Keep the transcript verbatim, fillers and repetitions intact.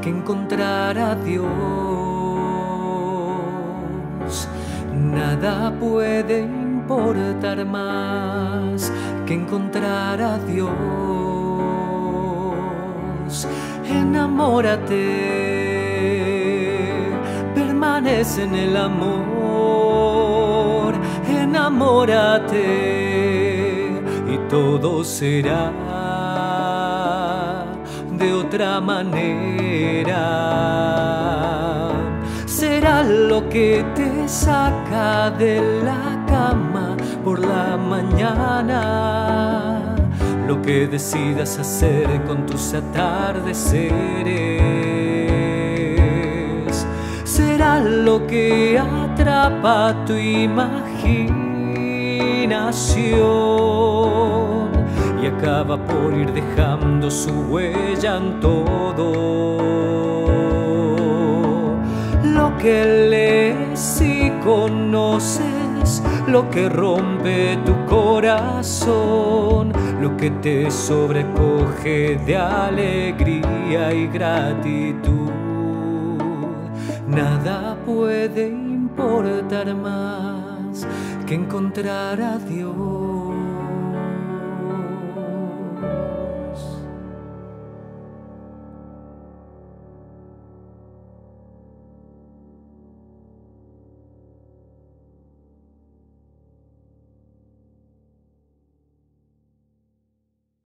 encontrar a Dios. Nada puede importar más que encontrar a Dios. Enamórate, permanece en el amor. Enamórate y todo será de otra manera. Será lo que te saca de la cama por la mañana, lo que decidas hacer con tus atardeceres. Será lo que atrapa tu imaginación y acaba por ir dejando su huella en todo lo que lees y conoces, lo que rompe tu corazón, lo que te sobrecoge de alegría y gratitud. Nada puede importar más que encontrar a Dios.